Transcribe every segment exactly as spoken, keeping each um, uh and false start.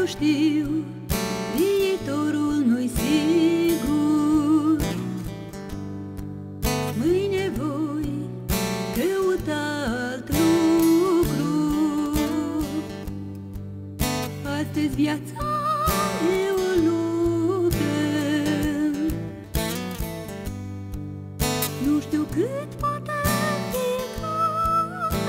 știu, viitorul nu-i sigur. Mâine voi căuta alt lucru. Astăzi viața e o luptă. Nu știu cât poate fi curtă.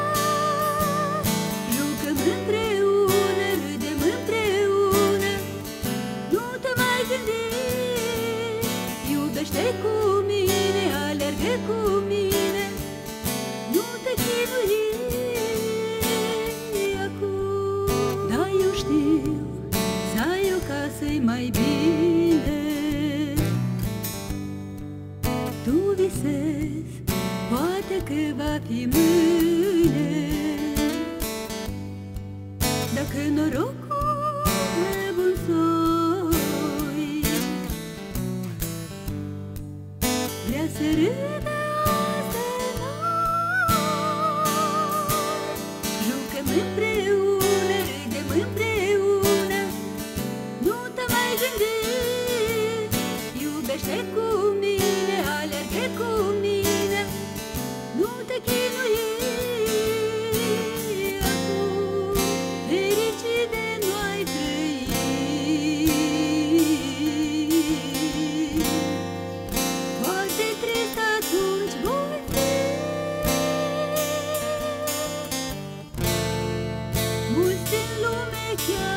Jucăm împreună, râdem împreună. Nu te mai gândi, iubește cu mine, alergă cu mine. Nu te chinui acum. Da, eu știu, să ai o casă-i mai bine. Tu visezi, poate că va fi mâine. Dacă norocul e bun soi, vrea să râdă azi de noi. Jucăm împreună, râdem împreună. Nu te mai gândi, iubește cu mine, alergă cu mine. Nu te chinui acum, fericit de noi trăi. Poate trist atunci voi fi. Mulți în lume chiar